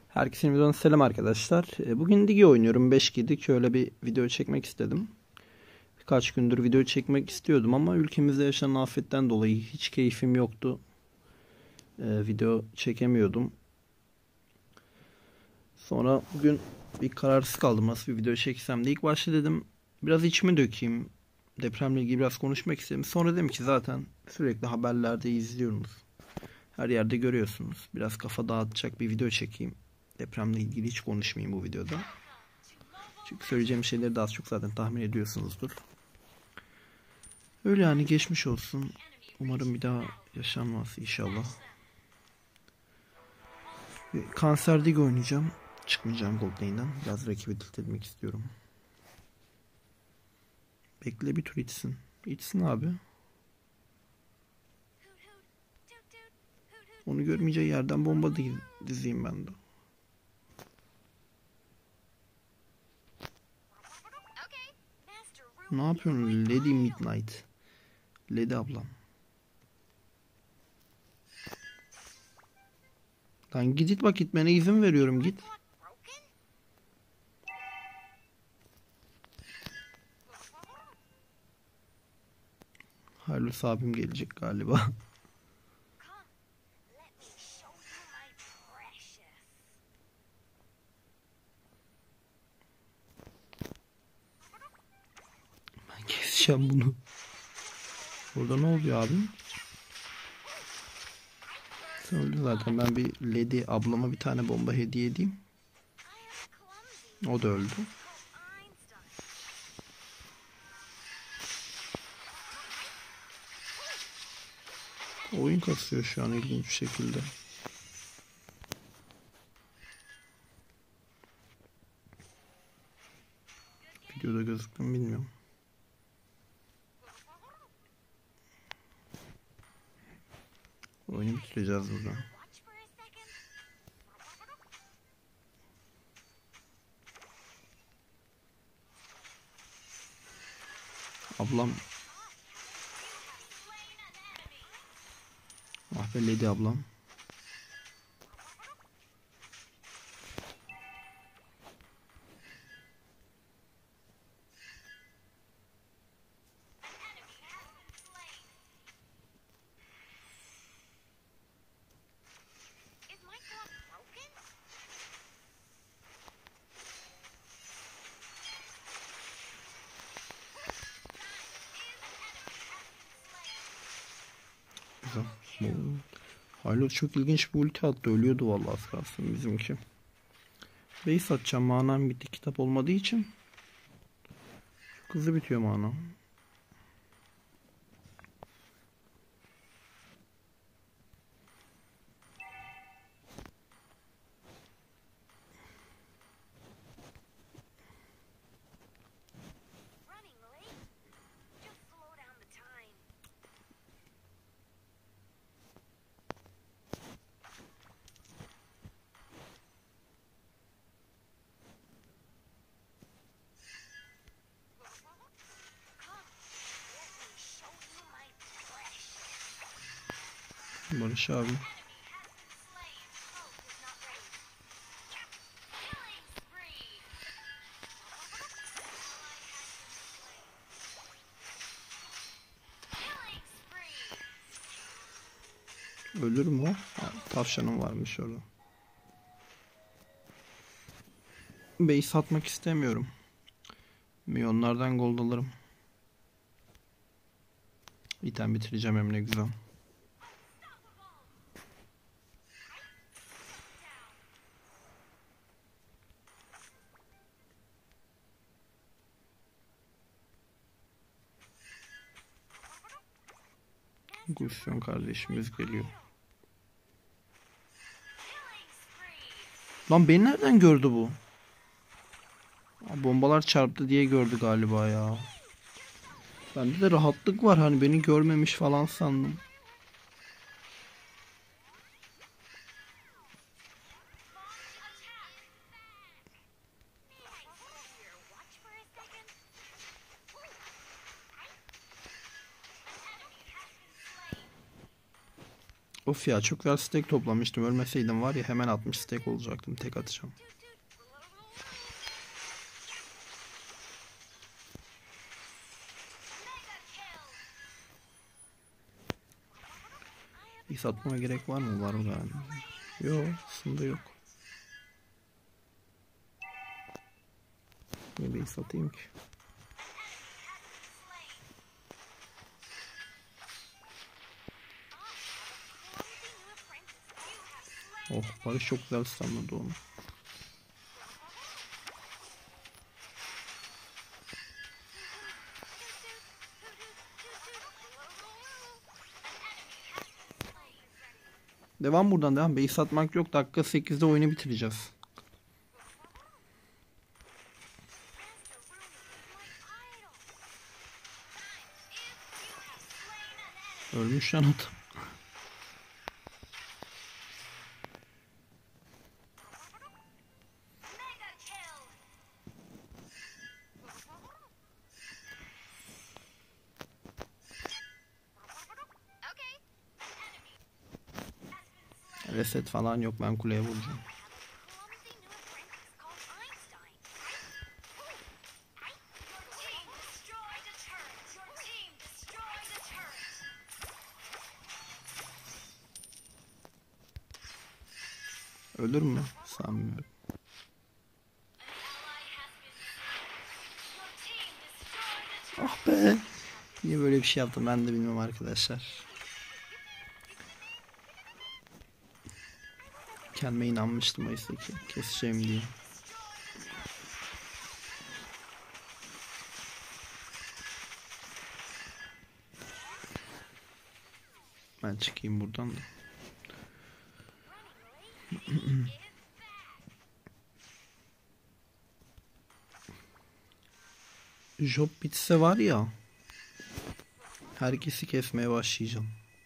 Herkese videodan selam arkadaşlar. Bugün Digi oynuyorum. 5 girdik. Şöyle bir video çekmek istedim. Birkaç gündür video çekmek istiyordum ama ülkemizde yaşanan afetten dolayı hiç keyfim yoktu. Video çekemiyordum. Sonra bugün bir kararsız kaldım nasıl bir video çeksem de. İlk başta dedim biraz içimi dökeyim. Depremle ilgili biraz konuşmak istedim. Sonra dedim ki zaten sürekli haberlerde izliyorsunuz. Her yerde görüyorsunuz. Biraz kafa dağıtacak bir video çekeyim. Depremle ilgili hiç konuşmayayım bu videoda. Çünkü söyleyeceğim şeyleri daha az çok zaten tahmin ediyorsunuzdur. Öyle yani, geçmiş olsun. Umarım bir daha yaşanmaz inşallah. Kanser Dig oynayacağım. Çıkmayacağım Gold Lane'den. Biraz rakibi tilt etmek istiyorum. Bekle bir tur içsin. İçsin abi. Onu görmeyeceği yerden bomba dizeyim ben de. Ne yapıyorsun Lady Midnight? Lady ablam. Lan git bak, gitmene izin veriyorum, git. Harlos abim gelecek galiba. Ben keseceğim bunu. Burada ne oluyor abim? Sen öldün zaten. Ben bir Lady ablama bir tane bomba hediye edeyim. O da öldü. Oyun kasıyor şu an ilginç bir şekilde. Videoda gözüktü mü bilmiyorum. Oyunu bitireceğiz burada. Ablam. Ah be Lady ablam. Güzel. Harlos çok ilginç bir ulti attı. Ölüyordu vallahi az kalsın bizimki. Base atacağım. Manam bitti. Kitap olmadığı için. Çok hızlı bitiyor manam. Barış abi. Ölür mü o? Tavşanım varmış orada. Base atmak istemiyorum. Milyonlardan gold alırım. İtem bitireceğim hem ne güzel. Gusyon kardeşimiz geliyor. Lan beni nereden gördü bu? Bombalar çarptı diye gördü galiba ya. Bende de rahatlık var, hani beni görmemiş falan sandım. Of ya, çok güzel stack toplamıştım. Ölmeseydim var ya, hemen 60 stack olacaktım. Tek atacağım. Bir satmama gerek var mı? Var mı yani? Yok, aslında yok. Niye bir satayım ki? Oh, Barış çok güzel stunladı onu. Devam buradan devam. Base satmak yok. Dakika 8'de oyunu bitireceğiz. Ölmüş lan adam. Reset falan yok. Ben kuleye vuracağım. Ölür mü? Sanmıyorum. Ah be. Niye böyle bir şey yaptım ben de bilmiyorum arkadaşlar. Kendime inanmıştım oysa ki keseceğim diye. Ben çıkayım buradan da. Job bitse var ya, herkesi kesmeye başlayacağım.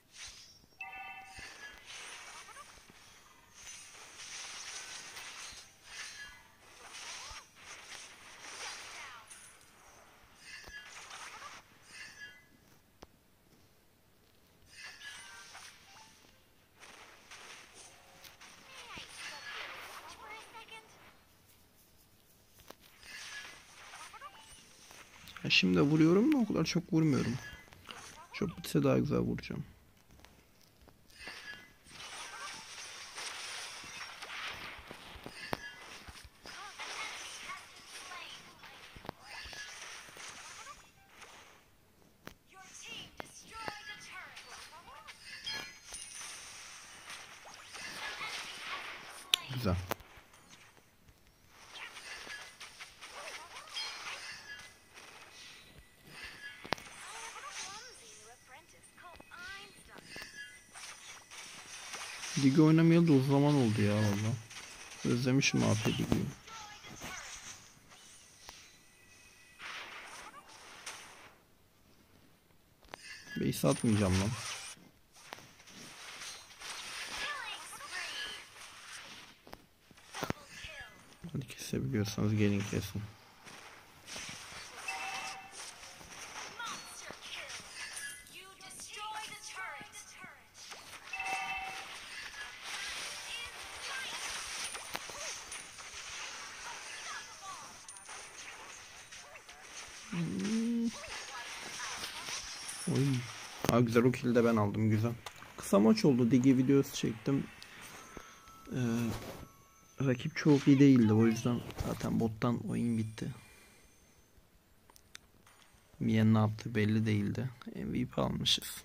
Şimdi vuruyorum da o kadar çok vurmuyorum. Çok bitse daha güzel vuracağım. Güzel. Ligi oynamayalı da uzun zaman oldu ya valla. Özlemişim AP Ligi'yi. Base atmayacağım lan. Hadi kesebiliyorsanız gelin kesin. Oy. Ha, güzel, o kill'i de ben aldım, güzel. Kısa maç oldu. Digi videosu çektim. Rakip çok iyi değildi, o yüzden zaten bottan oyun bitti. Mien ne yaptı belli değildi. MVP almışız.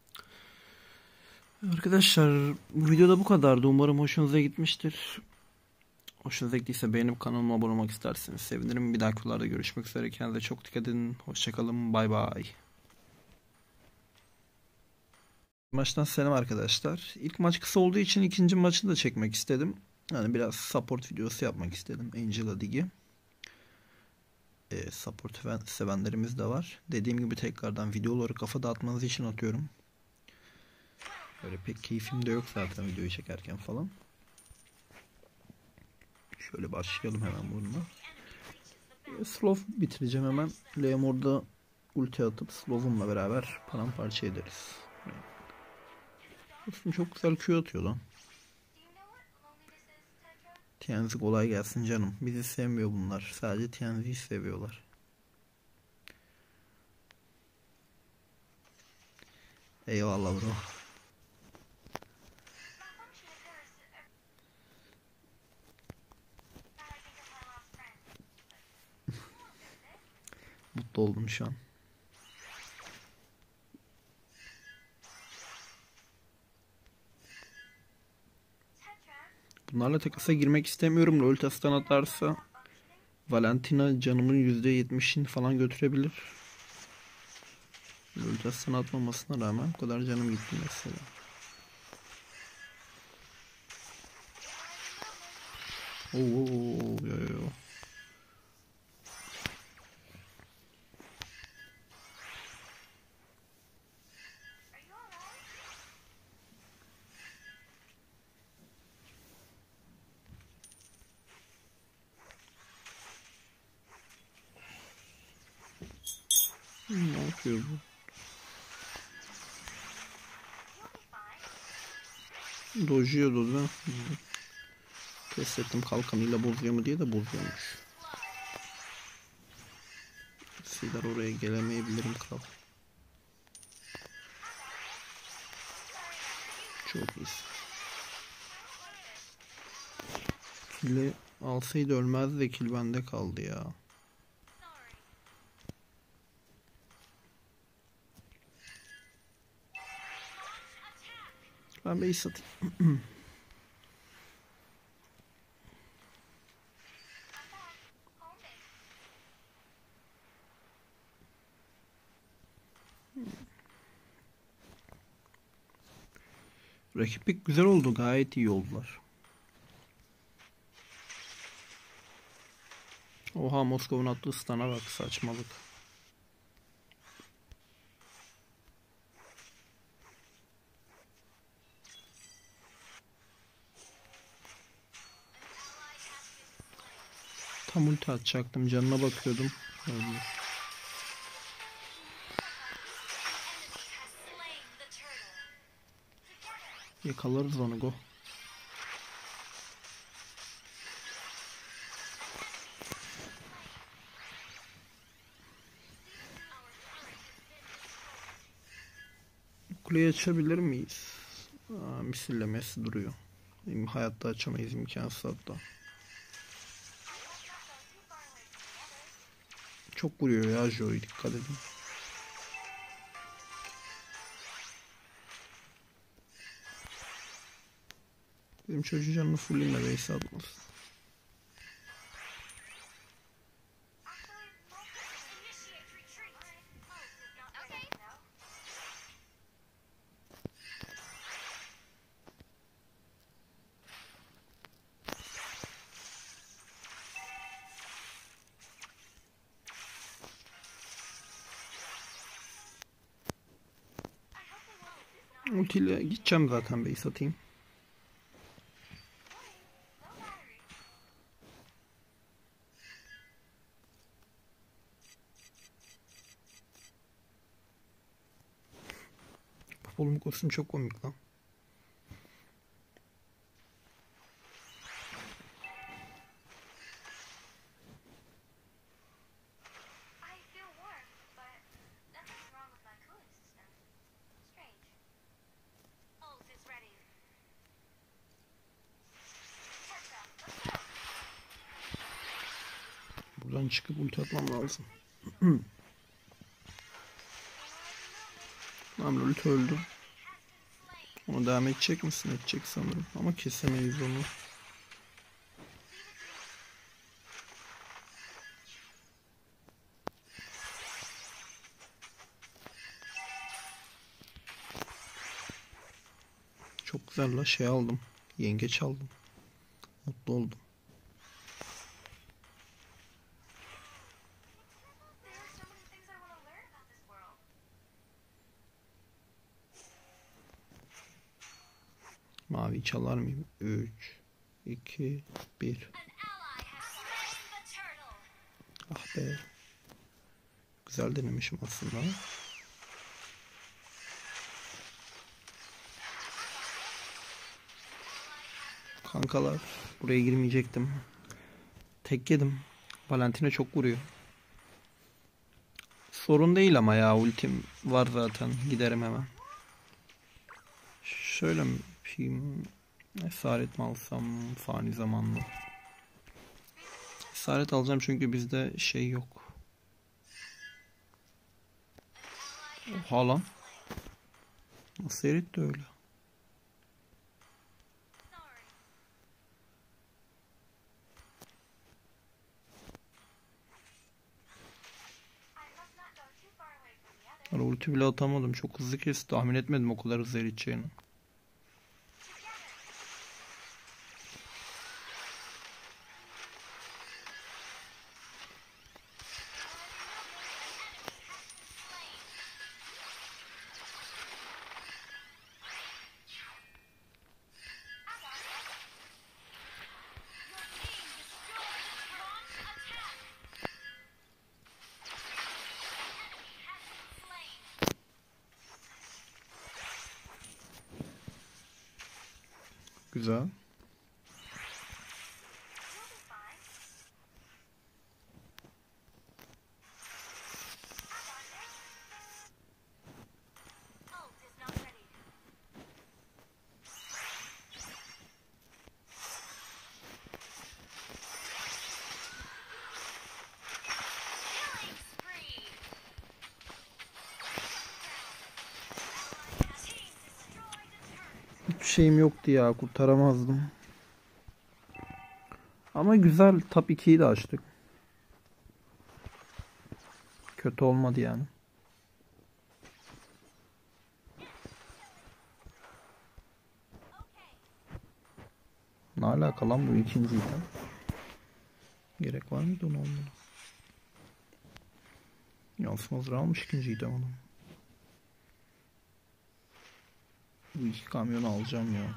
Arkadaşlar bu videoda bu kadardı. Umarım hoşunuza gitmiştir. Hoşunuza gittiyse beğenip kanalıma abone olmak isterseniz sevinirim. Bir dahaki videolarda görüşmek üzere. Kendinize çok dikkat edin. Hoşçakalın. Bay bay. Maçtan selam arkadaşlar. İlk maç kısa olduğu için ikinci maçını da çekmek istedim. Yani biraz support videosu yapmak istedim. Angela Digi. Support sevenlerimiz de var. Dediğim gibi tekrardan videoları kafa dağıtmanız için atıyorum. Böyle pek keyfim de yok zaten videoyu çekerken falan. Şöyle başlayalım hemen bununla. Slow bitireceğim hemen. Leomord'da ulti atıp Slow'umla beraber paramparça ederiz. Dostum çok güzel Q atıyor lan. TNZ kolay gelsin canım. Bizi sevmiyor bunlar. Sadece TNZ'yi seviyorlar. Eyvallah bro. Mutlu oldum şu an. Bunlarla takasa girmek istemiyorum. LoL tastan atarsa Valentina canımın %70'ini falan götürebilir. LoL tastan atmamasına rağmen o kadar canım gitti mesela. Oo, yo, yo. Ne yapıyor bu? Dojuyordu değil mi? Test ettim kalkanıyla bozuyor mu diye de bozuyormuş. Sidar oraya gelemeyebilirim kral. Çok iyisin. Kill'i alsaydı ölmezdi de kill bende kaldı ya. Ben base atayım. Rakip güzel oldu. Gayet iyi oldular. Oha Moskova'nın attığı stun'a bak, saçmalık. Tam ulti atacaktım, canına bakıyordum. Ölmüş. Yakalarız onu, go. Kuleyi açabilir miyiz? Misillemesi duruyor. Hayatta açamayız, imkansız hatta. Çok vuruyor ya Joey, dikkat edin. Benim çocuğun canını fullinle base atmasın. Ultiyle gideceğim zaten, base atayım. Oğlum kostüm çok komik lan. Buradan çıkıp ulti atmam lazım. Tamam, ulti öldü. Ona devam edecek misin? Edecek sanırım. Ama kesemeyiz onu. Çok güzel la, şey aldım. Yengeç aldım. Mutlu oldum. Mavi çalar mıyım? 3, 2, 1. Ah be. Güzel denemişim aslında. Kankalar, buraya girmeyecektim. Tek yedim. Valentina çok vuruyor. Sorun değil ama ya, ultim var zaten. Giderim hemen. Şöyle mi yapayım? Esaret mi alsam fani zamanlı? Esaret alacağım çünkü bizde şey yok. Oha lan. Nasıl eritti öyle? Ara ulti bile atamadım. Çok hızlı kesti. Tahmin etmedim o kadar hızlı eriteceğini. Güzel. Hiç şeyim yoktu ya, kurtaramazdım. Ama güzel, top 2'yi de açtık. Kötü olmadı yani. Ne alaka lan bu ikinciydi? Gerek var mıydı onu almana? Yansımazları almış ikinciydi onu. Bu iki kamyonu alacağım ya.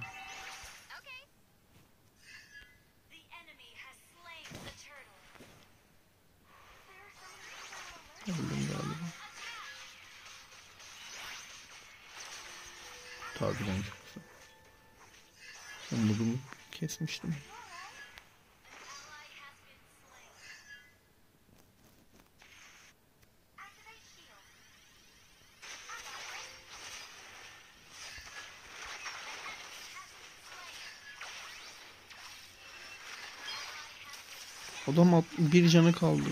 Öldüm galiba. Tabii ben çok güzel. Ben bunu kesmiştim. Adam bir canı kaldı.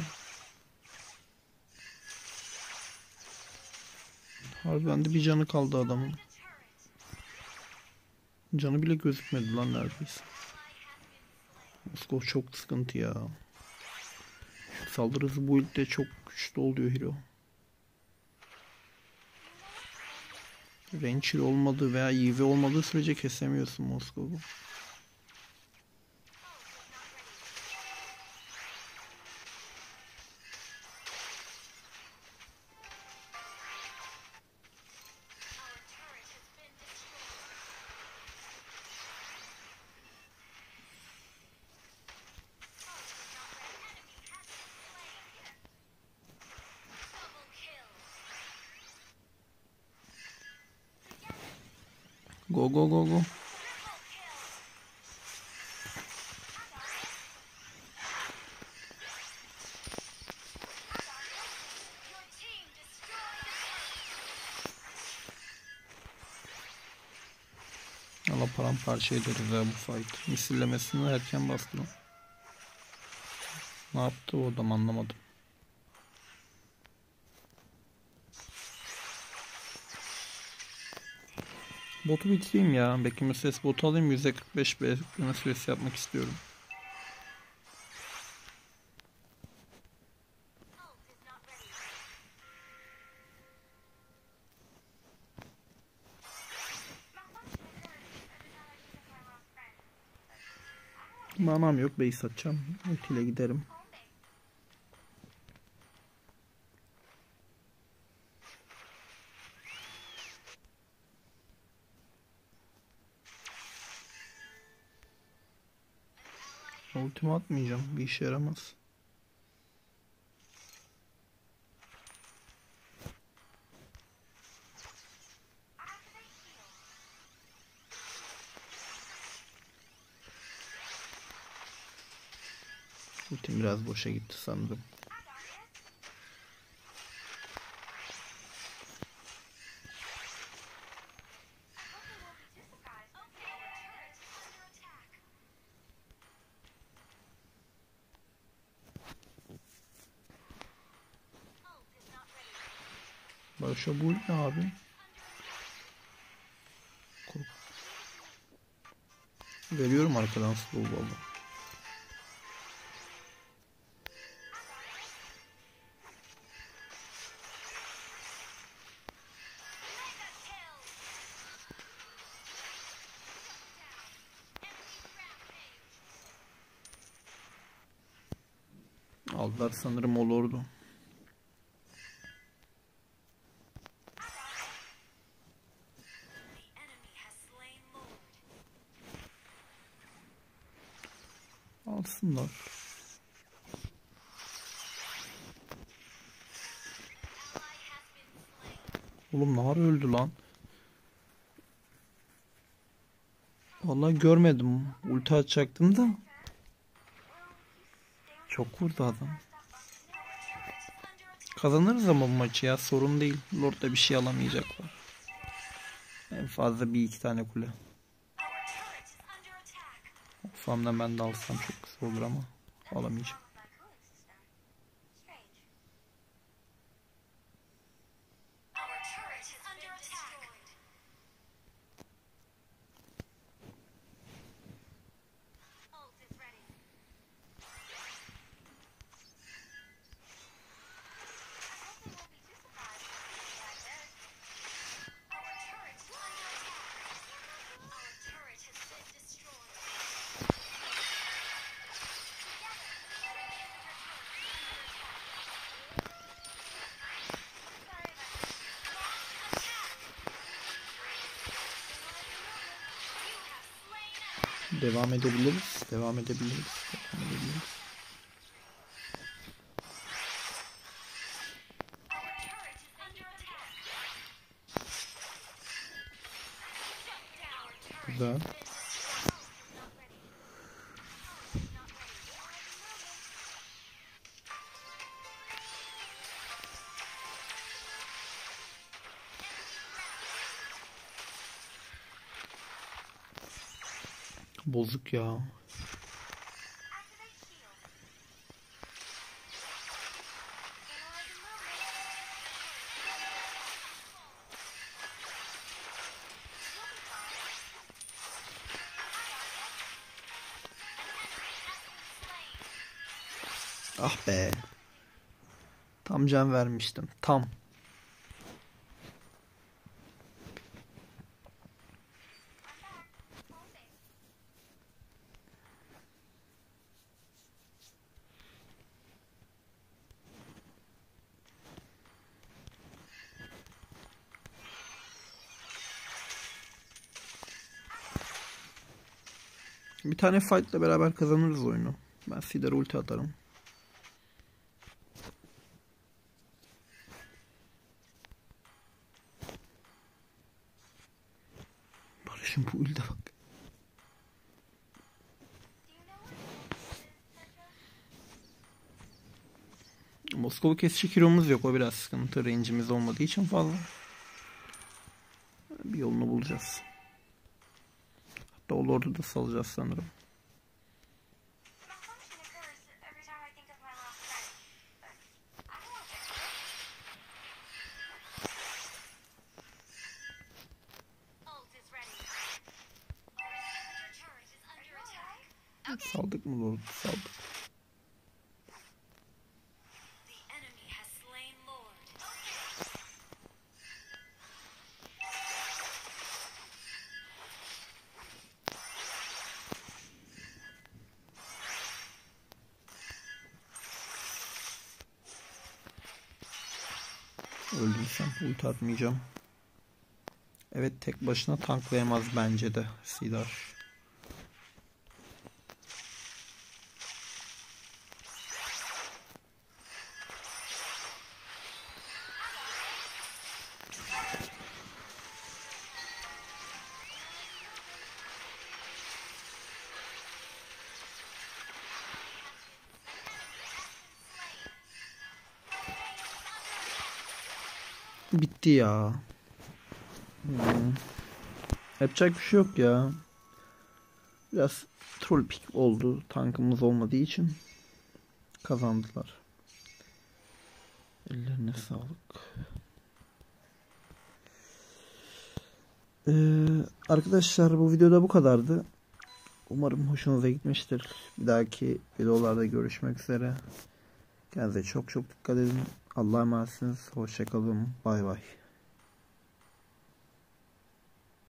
Harbiden de bir canı kaldı adamın. Canı bile gözükmedi lan neredeyse. Moskov çok sıkıntı ya. Şu saldırı hızı bu ilde çok güçlü oluyor hero. Rancher olmadığı veya EV olmadığı sürece kesemiyorsun Moskov'u. Go go go go. Allah paramparça ederiz ya bu fight. Misillemesini erken bastı. Ne yaptı o adam anlamadım. Botu bitireyim ya. Bekleme süresi botu alayım. %45 bekleme süresi yapmak istiyorum. Manam yok. Base atacağım. Ultiyle giderim. Ultimi atmayacağım. Bir işe yaramaz. Ultim biraz boşa gitti sanırım. Barış'a bu ne abi? Veriyorum arkadan slow ball'u. Aldılar sanırım o lordu. Alsınlar. Oğlum nar öldü lan. Vallahi görmedim. Ulti atacaktım da. Çok vurdu adam. Kazanırız ama bu maçı ya, sorun değil. Lord'da bir şey alamayacaklar. En fazla bir iki tane kule. Farm'dan ben de alsam çok kısa olur ama alamayacağım. Devam edebiliriz. Devam edebiliriz. Devam edebiliriz. Güzel. Bozuk ya. Ah be. Tam can vermiştim. Tam. Bir tane fight'la beraber kazanırız oyunu. Ben Sidar'a ulti atarım. Barış'ın bu ulti bak. Moskova kesişik hero'muz yok. O biraz sıkıntı. Range'imiz olmadığı için fazla. Bir yolunu bulacağız. Hatta o lord'u da salacağız sanırım. Saldık mı lord'u? Saldık. Öldüysem ulti atmayacağım. Evet, tek başına tanklayamaz bence de Sidar. bitti ya. Hmm. Yapacak bir şey yok ya. Biraz troll pick oldu. Tankımız olmadığı için kazandılar. Ellerine sağlık. Arkadaşlar bu videoda bu kadardı. Umarım hoşunuza gitmiştir. Bir dahaki videolarda görüşmek üzere. Kendinize çok çok dikkat edin. Allah'a emanetsiniz. Hoşça kalın. Bay bay.